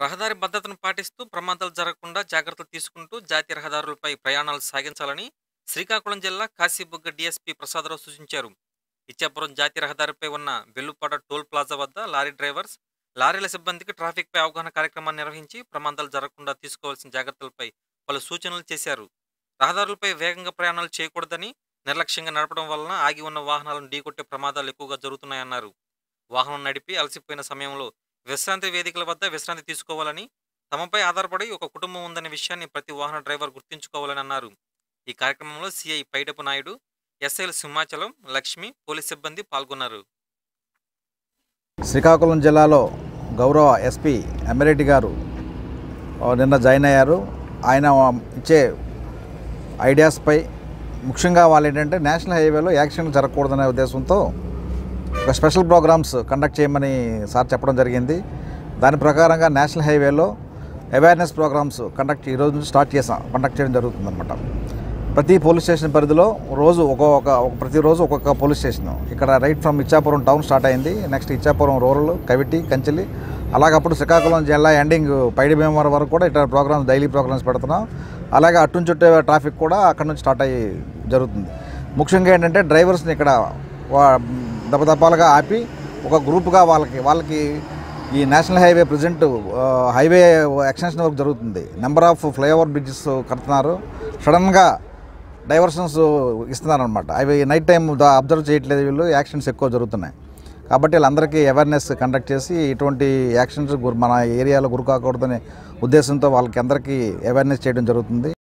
రహదారి భద్రతను పాటిస్తూ ప్రమాదాలు జరగకుండా జాగ్రత్తలు తీసుకుంటూ జాతీయ రహదారులపై ప్రయాణాలు సాగించాలని శ్రీకాకుళం జిల్లా కాశీబుగ్గ డీఎస్పీ ప్రసాదరావు సూచించారు. ఇచ్చాపురం జాతీయ రహదారిపై ఉన్న వెల్లుపాడ టోల్ ప్లాజా వద్ద లారీ డ్రైవర్స్, లారీల సిబ్బందికి ట్రాఫిక్పై అవగాహన కార్యక్రమాన్ని నిర్వహించి ప్రమాదాలు జరగకుండా తీసుకోవాల్సిన జాగ్రత్తలపై పలు సూచనలు చేశారు. రహదారులపై వేగంగా ప్రయాణాలు చేయకూడదని, నిర్లక్ష్యంగా నడపడం వలన ఆగి ఉన్న వాహనాలను ఢీకొట్టే ప్రమాదాలు ఎక్కువగా జరుగుతున్నాయన్నారు. వాహనం నడిపి అలసిపోయిన సమయంలో విశ్రాంతి వేదికల వద్ద విశ్రాంతి తీసుకోవాలని, తమపై ఆధారపడి ఒక కుటుంబం ఉందనే విషయాన్ని ప్రతి వాహన డ్రైవర్ గుర్తుంచుకోవాలని అన్నారు. ఈ కార్యక్రమంలో సిఐ పైడపు నాయుడు, ఎస్ఐలు సింహాచలం, లక్ష్మి, పోలీస్ సిబ్బంది పాల్గొన్నారు. శ్రీకాకుళం జిల్లాలో గౌరవ ఎస్పీ అమ్మిరెడ్డి గారు నిన్న జాయిన్ అయ్యారు. ఆయన ఇచ్చే ఐడియాస్పై ముఖ్యంగా వాళ్ళు ఏంటంటే నేషనల్ హైవేలో యాక్సిడెంట్ జరగకూడదనే ఉద్దేశంతో ఒక స్పెషల్ ప్రోగ్రామ్స్ కండక్ట్ చేయమని సార్ చెప్పడం జరిగింది. దాని ప్రకారంగా నేషనల్ హైవేలో అవేర్నెస్ ప్రోగ్రామ్స్ ఈరోజు నుంచి కండక్ట్ చేయడం జరుగుతుందన్నమాట. ప్రతి పోలీస్ స్టేషన్ పరిధిలో ప్రతిరోజు ఒక్కొక్క పోలీస్ స్టేషన్, ఇక్కడ right from Ichchapuram town start అయింది. నెక్స్ట్ ఇచ్చాపురం రూరల్, కవిటి, కంచెలి, అలాగప్పుడు శ్రీకాకుళం జిల్లా ఎండింగ్ పైడి భీమవరం వరకు కూడా ఇట్లా ప్రోగ్రామ్స్, డైలీ ప్రోగ్రామ్స్ పెడుతున్నాం. అలాగే అటు చుట్టే ట్రాఫిక్ కూడా అక్కడ నుంచి స్టార్ట్ అయ్యి జరుగుతుంది. ముఖ్యంగా ఏంటంటే డ్రైవర్స్ని ఇక్కడ దపదపాలుగా ఆపి ఒక గ్రూప్గా వాళ్ళకి ఈ national highway present highway extension work జరుగుతుంది. నెంబర్ ఆఫ్ ఫ్లైఓవర్ బ్రిడ్జెస్ కడుతున్నారు. సడన్గా డైవర్షన్స్ ఇస్తున్నారనమాట. అవి నైట్ టైం అబ్జర్వ్ చేయట్లేదు, వీళ్ళు యాక్సిడెంట్స్ ఎక్కువ జరుగుతున్నాయి. కాబట్టి వీళ్ళందరికీ అవేర్నెస్ కండక్ట్ చేసి ఇటువంటి యాక్సిడెంట్స్ మన ఏరియాలో గురి కాకూడదనే ఉద్దేశంతో వాళ్ళకి అందరికీ అవేర్నెస్ చేయడం జరుగుతుంది.